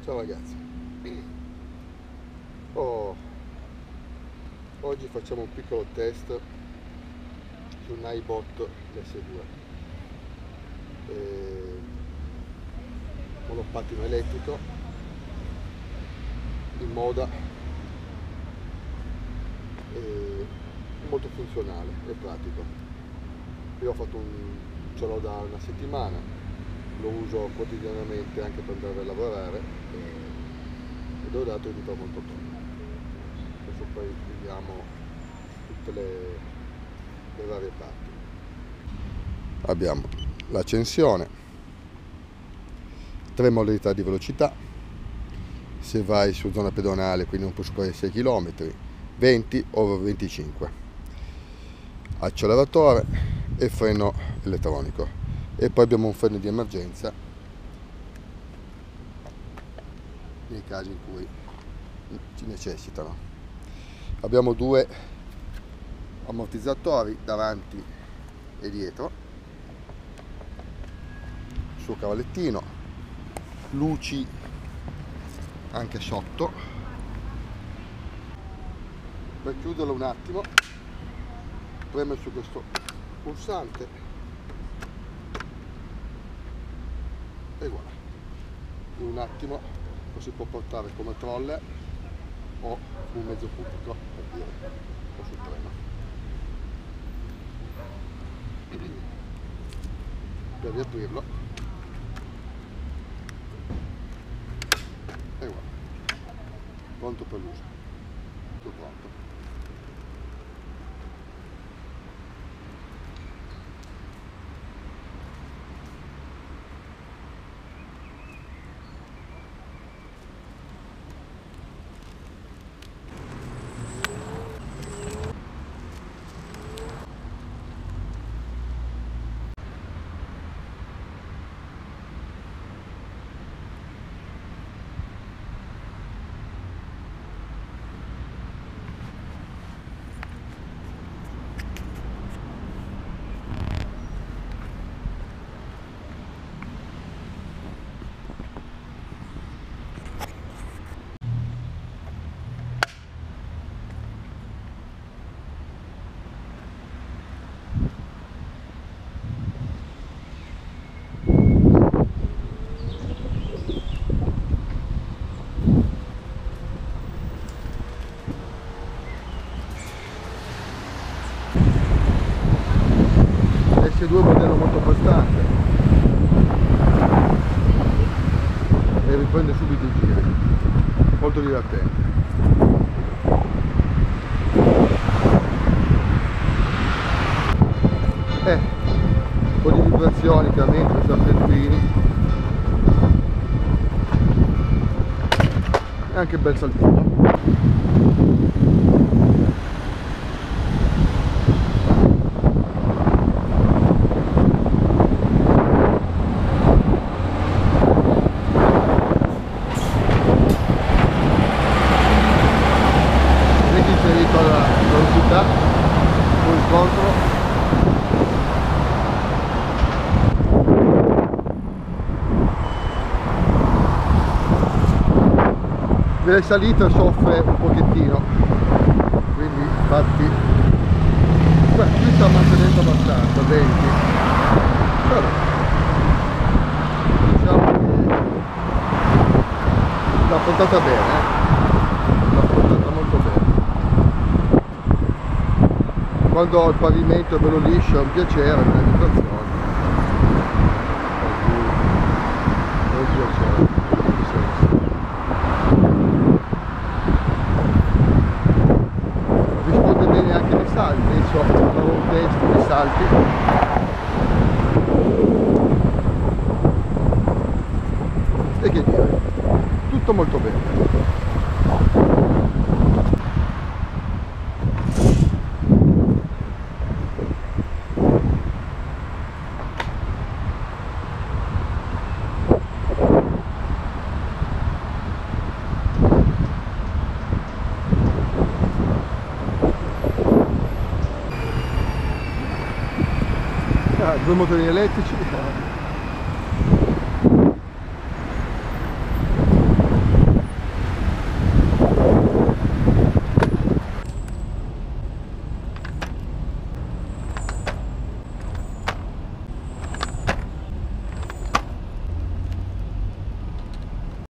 Ciao ragazzi, oggi facciamo un piccolo test su un iBot S2, monopattino elettrico in moda, molto funzionale e pratico. Io ce l'ho da una settimana, lo uso quotidianamente anche per andare a lavorare e devo dato che mi trovo molto bene. Adesso poi vediamo tutte le varie parti. Abbiamo l'accensione, 3 modalità di velocità, se vai su zona pedonale, quindi non puoi superare i 6 km, 20 o 25, acceleratore e freno elettronico. E poi abbiamo un freno di emergenza nei casi in cui ci necessitano. Abbiamo 2 ammortizzatori davanti e dietro, il suo cavallettino, luci anche sotto. Per chiuderlo un attimo premo su questo pulsante e voilà, in un attimo lo si può portare come troller o un mezzo pubblico, per dire, o sul treno. Per riaprirlo e voilà, pronto per l'uso, tutto pronto. S2 è un modello molto costante e riprende subito i giri, molto divertente. Un po' di vibrazioni chiaramente, questi affrettini e anche bel saltino. La velocità sul incontro, delle salite soffre un pochettino, quindi infatti qui sta mantenendo abbastanza 20, però diciamo che l'ha affrontata bene, l'ha affrontata molto bene. Quando il pavimento è bello liscio è un piacere, una vibrazione, è un piacere, risponde bene anche nei salti, adesso avevo un test dei salti, e che dire, tutto molto bene. Due motori elettrici,